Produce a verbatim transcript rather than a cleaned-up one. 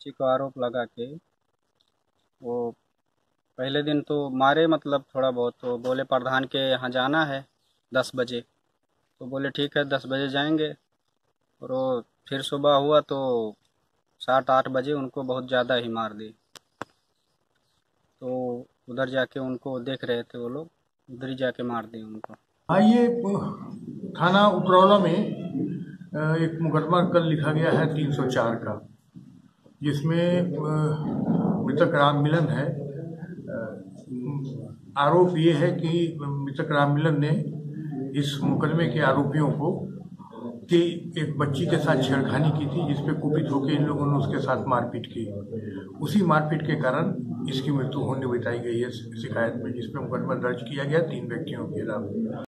बच्ची को आरोप लगा के वो पहले दिन तो मारे, मतलब थोड़ा बहुत। तो बोले प्रधान के यहाँ जाना है दस बजे। तो बोले ठीक है, दस बजे जाएंगे। और वो फिर सुबह हुआ तो सात आठ बजे उनको बहुत ज़्यादा ही मार दी। तो उधर जाके उनको देख रहे थे वो लोग, उधर ही जाके मार दिए उनको। हाँ, ये थाना उपरौला में एक मुकदमा कल लिखा गया है तीन सौ चार का, जिसमें मृतक राम मिलन है। आरोप ये है कि मृतक राम मिलन ने इस मुकदमे के आरोपियों को कि एक बच्ची के साथ छेड़खानी की थी, जिसपे कुपित होकर इन लोगों ने उसके साथ मारपीट की। उसी मारपीट के कारण इसकी मृत्यु होने बताई गई है शिकायत में, जिसपे मुकदमा दर्ज किया गया तीन व्यक्तियों के खिलाफ।